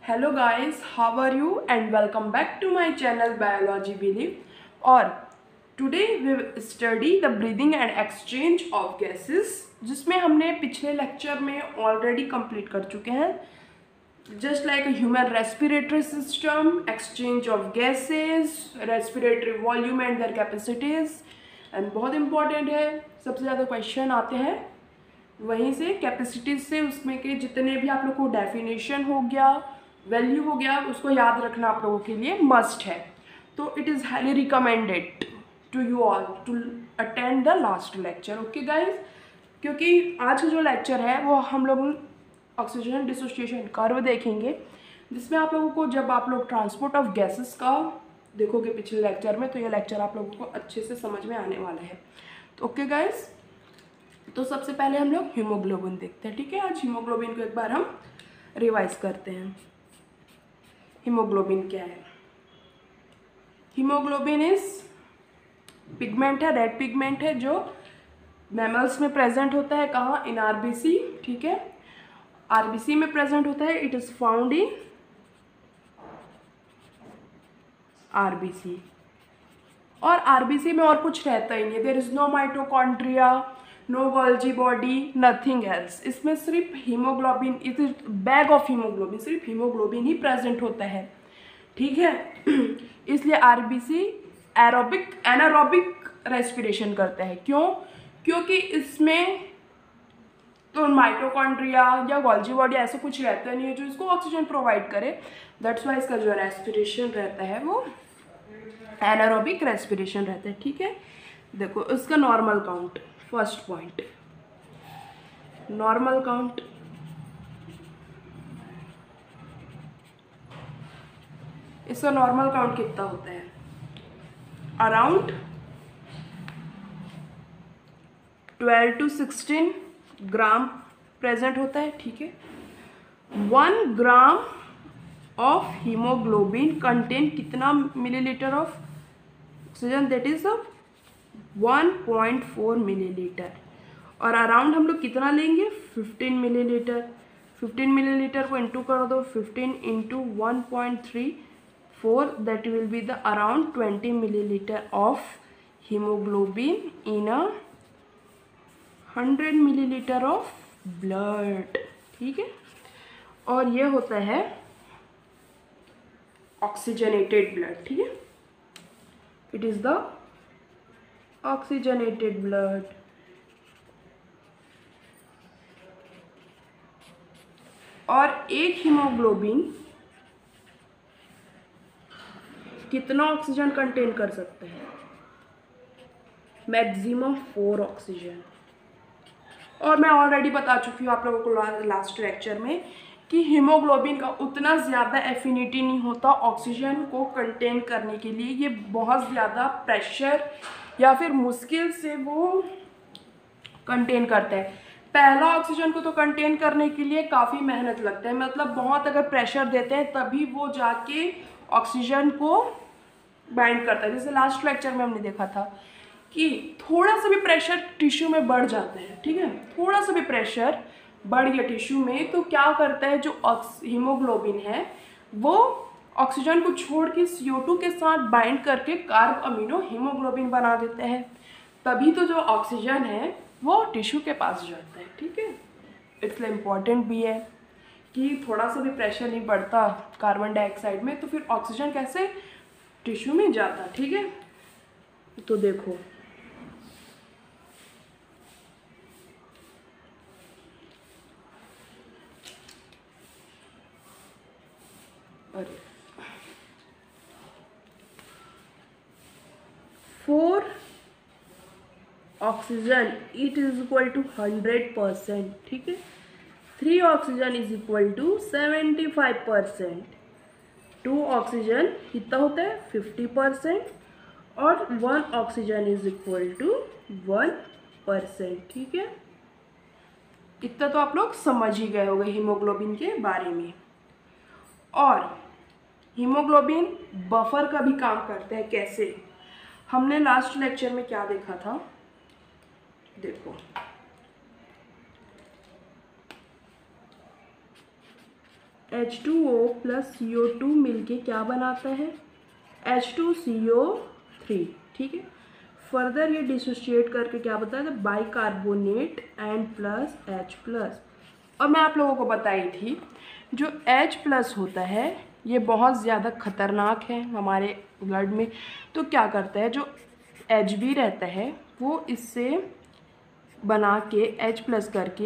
Hello guys, how are you and welcome back to my channel Biology Belief. और today we will study the breathing and exchange of gases, जिसमें हमने पिछले lecture में already complete कर चुके हैं. Just like a human respiratory system, exchange of gases, respiratory volume and their capacities, and बहुत important है. सबसे ज़्यादा क्वेश्चन आते हैं वहीं से, कैपेसिटीज से, उसमें के जितने भी आप लोग को डेफिनेशन हो गया, वैल्यू हो गया, उसको याद रखना आप लोगों के लिए मस्ट है. तो it is highly recommended to you all to attend the last lecture. Okay guys, क्योंकि आज का जो लेक्चर है वो हम लोग ऑक्सीजन डिसोसिएशन कर्व देखेंगे, जिसमें आप लोगों को जब आप लोग ट्रांसपोर्ट ऑफ गैसेस का देखोगे पिछले लेक्चर में, तो ये लेक्चर आप लोगों को अच्छे से समझ में आने वाला है. तो ओके गाइज, तो सबसे पहले हम लोग हीमोग्लोबिन देखते हैं. ठीक है, आज हीमोग्लोबिन को एक बार हम रिवाइज करते हैं. हीमोग्लोबिन क्या है? हीमोग्लोबिन इज पिगमेंट है, रेड पिगमेंट है, जो मैमल्स में प्रेजेंट होता है. कहाँ? In RBC. ठीक है, आरबीसी में प्रेजेंट होता है. It is found in RBC. और आरबीसी में और कुछ रहता ही नहीं. There is no mitochondria, no Golgi body, nothing else. इसमें सिर्फ haemoglobin, it is bag of haemoglobin, सिर्फ हीमोग्लोबिन ही प्रेजेंट होता है. ठीक है, इसलिए आरबीसी एनारोबिक रेस्पिरेशन करता है. क्यों? क्योंकि इसमें तो माइटोकॉन्ड्रिया या गोल्जी बॉडी ऐसा कुछ रहता नहीं है जो इसको ऑक्सीजन प्रोवाइड करे. दैट्स वाई इसका जो रेस्पिरेशन रहता है वो एनारोबिक रेस्पिरेशन रहता है. ठीक है, देखो इसका normal count. First point, normal count. इसका नॉर्मल काउंट कितना होता है? अराउंड 12 to 16 ग्राम प्रेजेंट होता है. ठीक है, 1 ग्राम ऑफ हीमोग्लोबिन कंटेन कितना millilitre of oxygen? That is 1.4 millilitre. और अराउंड हम लोग कितना लेंगे? 15 मिलीलीटर. 15 मिलीलीटर को इंटू कर दो, 15 into 1.34, that will be the around 20 millilitre of haemoglobin in 100 millilitre of blood. ठीक है, और ये होता है ऑक्सीजनेटेड ब्लड. ठीक है, it is the oxygenated blood. और एक हीमोग्लोबिन कितना ऑक्सीजन कंटेन कर सकता है? Maximum 4 oxygen. और मैं ऑलरेडी बता चुकी हूँ आप लोगों को लास्ट लेक्चर में कि हीमोग्लोबिन का उतना ज़्यादा एफिनिटी नहीं होता ऑक्सीजन को कंटेन करने के लिए. ये बहुत ज़्यादा प्रेशर या फिर मुश्किल से वो कंटेन करता है. पहला ऑक्सीजन को तो कंटेन करने के लिए काफ़ी मेहनत लगता है, मतलब बहुत अगर प्रेशर देते हैं तभी वो जाके ऑक्सीजन को बाइंड करता है. जैसे लास्ट लेक्चर में हमने देखा था कि थोड़ा सा भी प्रेशर टिश्यू में बढ़ जाता है. ठीक है, थोड़ा सा भी प्रेशर बढ़ गया टिश्यू में तो क्या करता है, जो हीमोग्लोबिन है वो ऑक्सीजन को छोड़ के CO2 के साथ बाइंड करके कार्ब अमीनो हीमोग्लोबिन बना देता है. तभी तो जो ऑक्सीजन है वो टिश्यू के पास जाता है. ठीक है, इसलिए इम्पॉर्टेंट भी है कि थोड़ा सा भी प्रेशर नहीं बढ़ता कार्बन डाइऑक्साइड में तो फिर ऑक्सीजन कैसे टिश्यू में जाता. ठीक है, तो देखो अरे 4 oxygen it is equal to 100%. ठीक है, 3 oxygen is equal to 75%. 2 oxygen कितना होता है? 50%. और 1 ऑक्सीजन इज इक्वल टू 1%. ठीक है, इतना तो आप लोग समझ ही गए होंगे हीमोग्लोबिन के बारे में. और हीमोग्लोबिन बफर का भी काम करता है. कैसे? हमने लास्ट लेक्चर में क्या देखा था? देखो, H2O प्लस CO2 मिलके क्या बनाता है, H2CO3, ठीक है। फर्दर ये डिसोशिएट करके क्या बताया था, bicarbonate and plus H plus. और मैं आप लोगों को बताई थी जो H प्लस होता है ये बहुत ज़्यादा खतरनाक है हमारे ब्लड में। तो क्या करता है, जो Hb रहता है वो इससे बना के H प्लस करके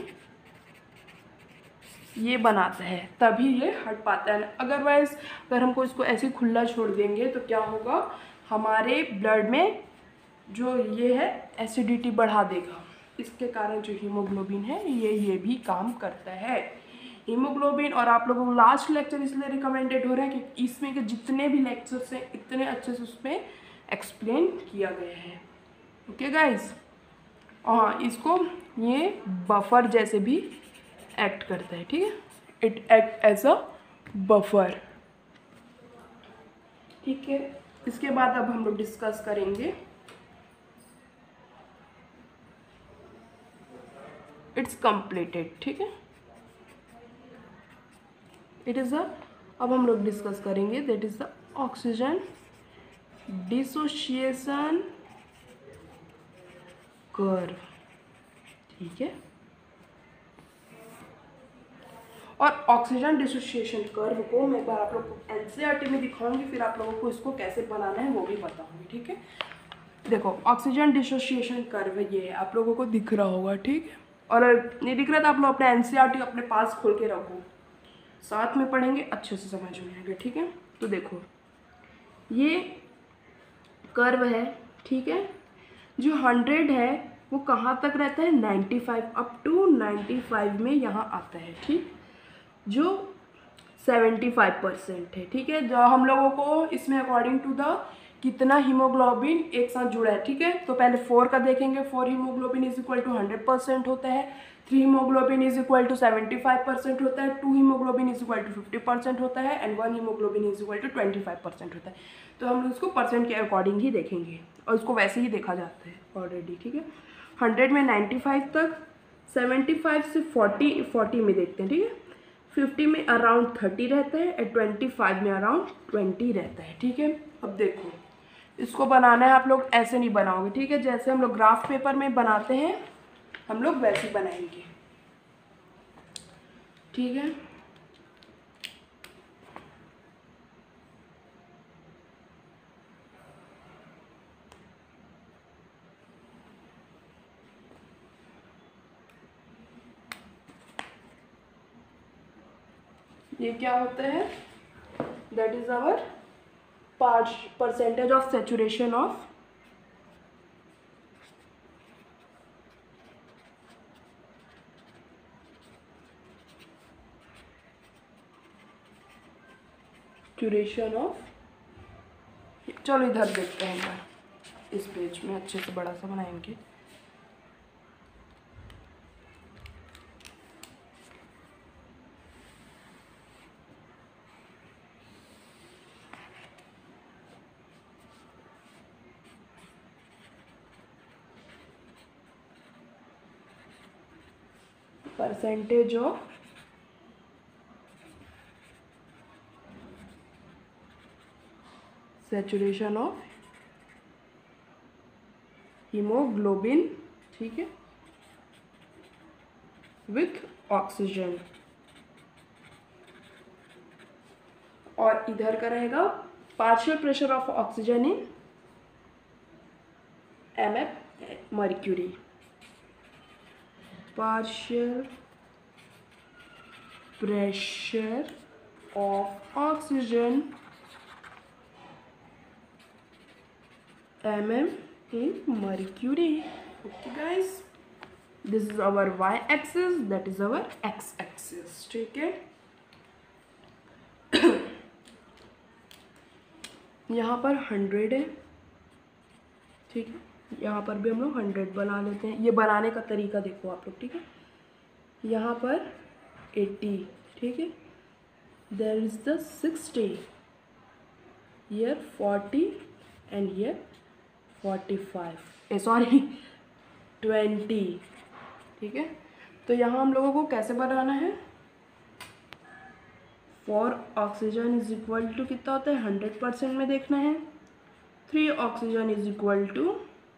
ये बनाता है, तभी ये हट पाता है। अदरवाइज अगर हमको इसको ऐसे खुला छोड़ देंगे तो क्या होगा, हमारे ब्लड में जो ये है एसिडिटी बढ़ा देगा। इसके कारण जो हीमोग्लोबिन है ये भी काम करता है। हीमोग्लोबिन, और आप लोगों को लास्ट लेक्चर इसलिए रिकमेंडेड हो रहा है कि इसमें के जितने भी लेक्चर्स हैं इतने अच्छे से उसमें एक्सप्लेन किया गया है। ओके गाइज, हाँ इसको ये बफर जैसे भी एक्ट करता है, ठीक है, it act as a buffer, ठीक है। इसके बाद अब हम लोग डिस्कस करेंगे इट्स कंप्लीटेड, ठीक है। इट इज़ अ, अब हम लोग डिस्कस करेंगे that is the oxygen dissociation curve, ठीक है। और ऑक्सीजन डिसोसिएशन कर्व को मैं एक बार आप लोग को एनसीईआरटी में दिखाऊंगी, फिर आप लोगों को इसको कैसे बनाना है वो भी बताऊंगी, ठीक है। देखो ऑक्सीजन डिसोसिएशन कर्व ये है, आप लोगों को दिख रहा होगा, ठीक है। और नहीं दिख रहा था आप लोग अपने एनसीईआरटी अपने पास खोल के रखो, साथ में पढ़ेंगे अच्छे से समझ में आएगा, ठीक है। तो देखो ये कर्व है, ठीक है। जो 100 है वो कहाँ तक रहता है, 95, अप टू 95 में यहाँ आता है, ठीक। जो 75% है, ठीक है। जो हम लोगों को इसमें अकॉर्डिंग टू द कितना हीमोग्लोबिन एक साथ जुड़ा है, ठीक है। तो पहले 4 का देखेंगे, 4 हीमोग्लोबिन इज इक्वल टू 100% होता है, 3 हीमोग्लोबिन इज इक्वल टू 75% होता है, 2 हीमोग्लोबिन इज इक्वल टू 50% होता है, and 1 haemoglobin is equal to 25% होता है। तो हम लोग इसको परसेंट के अकॉर्डिंग ही देखेंगे, और इसको वैसे ही देखा जाता है ऑलरेडी, ठीक है। 100 में 95 तक, 75 से 40 में देखते हैं, ठीक है। 50 में अराउंड 30 रहता है, एंड 25 में अराउंड 20 रहता है, ठीक है। अब देखो इसको बनाना है, आप लोग ऐसे नहीं बनाओगे, ठीक है। जैसे हम लोग ग्राफ पेपर में बनाते हैं हम लोग वैसे ही बनाएंगे, ठीक है। ये क्या होता है, that is our percentage of saturation of duration of, चलो इधर देखते हैं यार, इस पेज में अच्छे से बड़ा सा बनाएंगे। Percentage of saturation of haemoglobin, ठीक है, विथ ऑक्सीजन। और इधर का रहेगा partial pressure of oxygen in mf mercury, partial pressure of oxygen mm in mercury. Okay guys, this is our y axis, that is our x axis, ठीक है। यहाँ पर 100 है, ठीक है। यहाँ पर भी हम लोग 100 बना लेते हैं। ये बनाने का तरीका देखो आप लोग, ठीक है। यहाँ पर 80, ठीक है। There is the 60, here 40 and here 45, sorry 20, ठीक है। तो यहाँ हम लोगों को कैसे बनाना है, 4 ऑक्सीजन इज इक्वल टू कितना होता है 100% में देखना है. 3 oxygen is equal to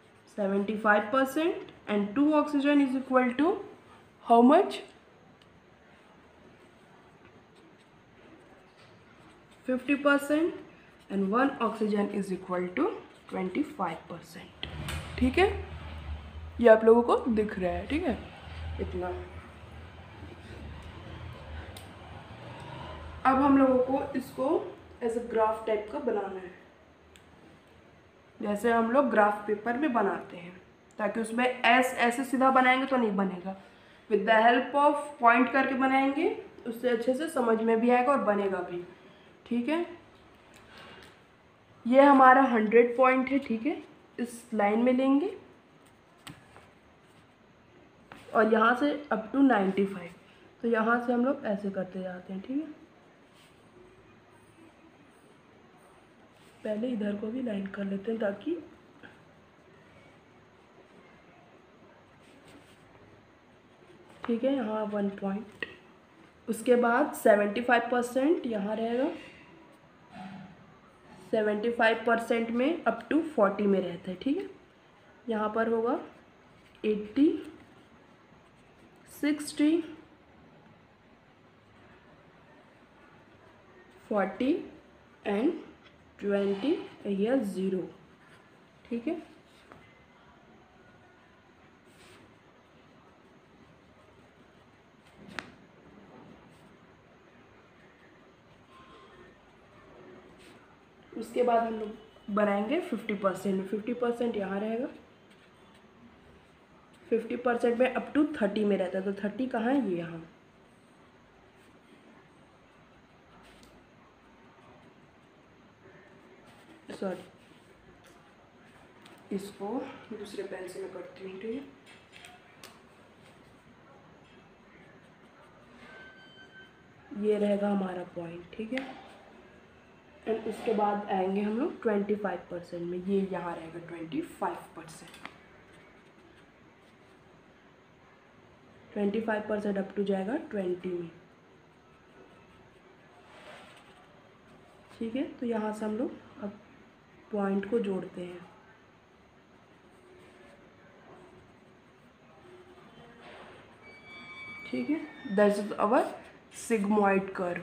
75% and 2 oxygen is equal to how much? 50% and 1 oxygen is equal to 25%. ठीक है, ये आप लोगों को दिख रहा है. ठीक है, इतना. अब हम लोगों को इसको एज अ ग्राफ टाइप का बनाना है, जैसे हम लोग ग्राफ पेपर में बनाते हैं, ताकि उसमें ऐसे सीधा बनाएंगे तो नहीं बनेगा. With the help of point करके बनाएंगे, उससे अच्छे से समझ में भी आएगा और बनेगा भी. ठीक है, ये हमारा 100 पॉइंट है. ठीक है, इस लाइन में लेंगे और यहाँ से अप टू 95. तो यहाँ से हम लोग ऐसे करते जाते हैं. ठीक है, पहले इधर को भी लाइन कर लेते हैं ताकि ठीक है, यहाँ 1 पॉइंट. उसके बाद 75% यहाँ रहेगा. 75% में अप टू 40 में रहता है. ठीक है, यहाँ पर होगा 80, 60, 40 एंड 20 या 0. ठीक है, उसके बाद हम लोग बनाएंगे 50% में. 50% यहाँ रहेगा. 50% में अप टू 30 में रहता है. तो 30 कहाँ है, ये यहाँ. सॉरी, इसको दूसरे पेन से मैं करती हूँ. ठीक है, ये रहेगा हमारा पॉइंट. ठीक है, एंड उसके बाद आएंगे हम लोग 25% में. ये यहाँ रहेगा 25%. 25% अप टू जाएगा 20 में. ठीक है, तो यहाँ से हम लोग अब पॉइंट को जोड़ते हैं. ठीक है, that is our sigmoid curve.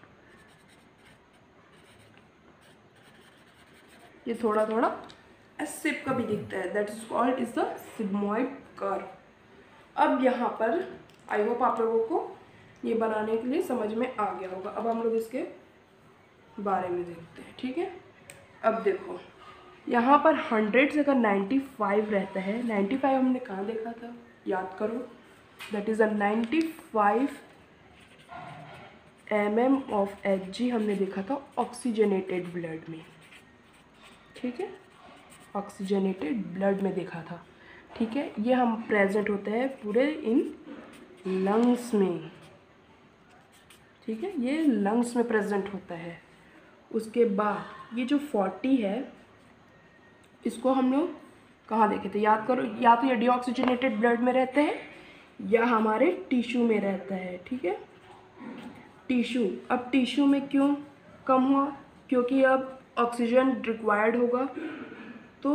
ये थोड़ा थोड़ा एस शेप का भी दिखता है. That is called is the sigmoid curve. अब यहाँ पर आई होप आप लोगों को ये बनाने के लिए समझ में आ गया होगा. अब हम लोग इसके बारे में देखते हैं. ठीक है, अब देखो यहाँ पर 100 से अगर 95 रहता है. 95 हमने कहाँ देखा था, याद करो. That is a 95 mm of Hg हमने देखा था ऑक्सीजनेटेड ब्लड में. ठीक है, ऑक्सीजनेटेड ब्लड में देखा था. ठीक है, ये हम प्रेजेंट होते हैं पूरे इन लंग्स में. ठीक है, ये लंग्स में प्रेजेंट होता है. उसके बाद ये जो 40 है, इसको हम लोग कहाँ देखे थे, याद करो. या तो ये डीऑक्सीजनेटेड ब्लड में रहते हैं या हमारे टिश्यू में रहता है. ठीक है, टिश्यू. अब टिश्यू में क्यों कम हुआ, क्योंकि अब ऑक्सीजन रिक्वायर्ड होगा. तो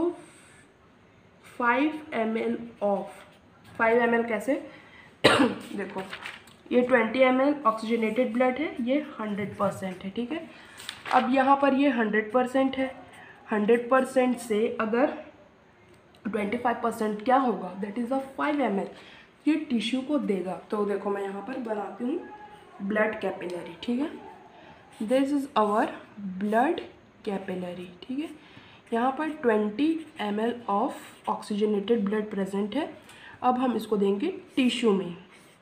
5 ml ऑफ 5 ml कैसे देखो, ये 20 ml ऑक्सीजनेटेड ब्लड है, ये 100% है. ठीक है, अब यहाँ पर ये 100% है. 100% से अगर 25% क्या होगा, दैट इज़ अ 5 ml. ये टिश्यू को देगा. तो देखो मैं यहाँ पर बनाती हूँ ब्लड कैपिलरी. ठीक है, this is our blood capillary. ठीक है, यहाँ पर 20 ml of oxygenated blood present है. अब हम इसको देंगे टिश्यू में.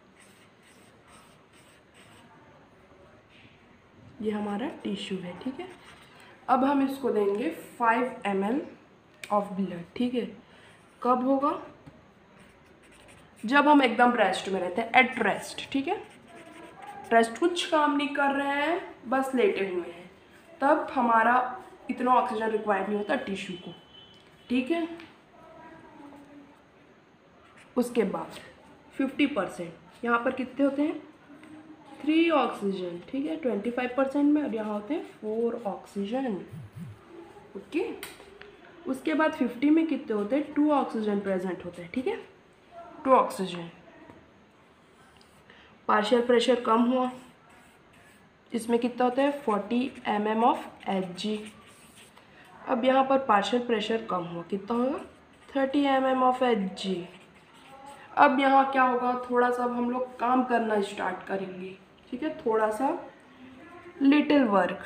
ये हमारा टिश्यू है. ठीक है, अब हम इसको देंगे 5 ml ऑफ ब्लड. ठीक है, कब होगा, जब हम एकदम रेस्ट में रहते हैं, एट रेस्ट. ठीक है, रेस्ट, कुछ काम नहीं कर रहे हैं, बस लेटे हुए हैं, तब हमारा इतना ऑक्सीजन रिक्वायर्ड नहीं होता टिश्यू को. ठीक है, उसके बाद 50% यहाँ पर कितने होते हैं, 3 ऑक्सीजन, ठीक है, 25% में, और यहाँ होते हैं 4 ऑक्सीजन। ओके, उसके बाद 50 में कितने होते हैं? 2 ऑक्सीजन प्रेजेंट होते हैं, ठीक है, 2 ऑक्सीजन। पार्शियल प्रेशर कम हुआ, इसमें कितना होता है? 40 mm ऑफ Hg। अब यहाँ पर पार्शियल प्रेशर कम हुआ, कितना होगा? 30 mm ऑफ Hg। अब यहाँ क्या होगा? थोड़ा सा अब हम लोग काम करना स्टार्ट करेंगे, ठीक है, थोड़ा सा लिटिल वर्क,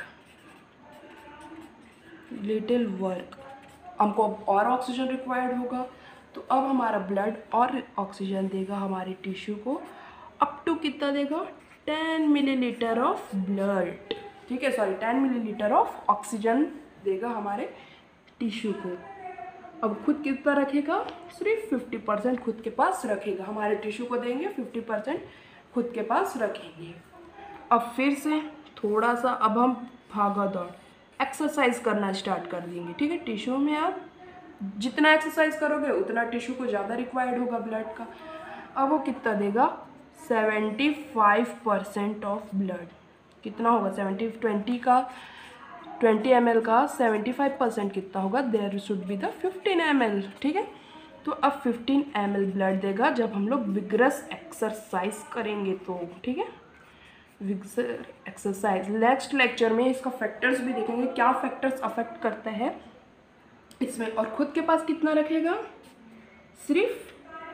हमको और ऑक्सीजन रिक्वायर्ड होगा, तो अब हमारा ब्लड और ऑक्सीजन देगा हमारे टिश्यू को, अप टू कितना देगा? 10 मिलीलीटर ऑफ ब्लड, ठीक है, सॉरी 10 मिलीलीटर ऑफ ऑक्सीजन देगा हमारे टिश्यू को। अब खुद कितना रखेगा? सिर्फ 50% खुद के पास रखेगा, हमारे टिश्यू को देंगे, 50% खुद के पास रखेंगे। अब फिर से थोड़ा सा अब हम भागा दौड़ एक्सरसाइज करना स्टार्ट कर देंगे, ठीक है। टिश्यू में आप जितना एक्सरसाइज करोगे उतना टिश्यू को ज़्यादा रिक्वायर्ड होगा ब्लड का। अब वो कितना देगा? 75% ऑफ ब्लड। कितना होगा? 20 ml का 75% कितना होगा? There should be the 15 ml, ठीक है। तो अब 15 ml ब्लड देगा जब हम लोग विगरस एक्सरसाइज करेंगे तो, ठीक है, विगरस एक्सरसाइज। नेक्स्ट लेक्चर में इसका फैक्टर्स भी देखेंगे, क्या फैक्टर्स अफेक्ट करते हैं इसमें। और खुद के पास कितना रखेगा? सिर्फ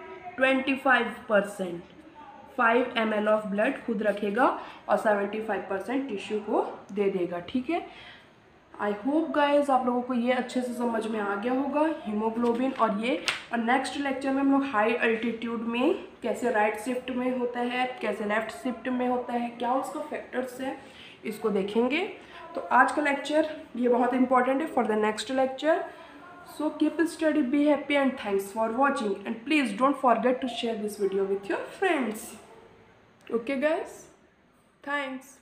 25%, 5 ml ऑफ ब्लड खुद रखेगा और 75% टिश्यू को दे देगा, ठीक है। आई होप गाइज आप लोगों को ये अच्छे से समझ में आ गया होगा हीमोग्लोबिन और ये। और नेक्स्ट लेक्चर में हम लोग हाई अल्टीट्यूड में कैसे राइट शिफ्ट में होता है, कैसे लेफ्ट शिफ्ट में होता है, क्या उसका फैक्टर्स है, इसको देखेंगे। तो आज का लेक्चर ये बहुत इंपॉर्टेंट है for the next lecture. So keep study, be happy, and thanks for watching, and please don't forget to share this video with your friends. Okay guys, thanks.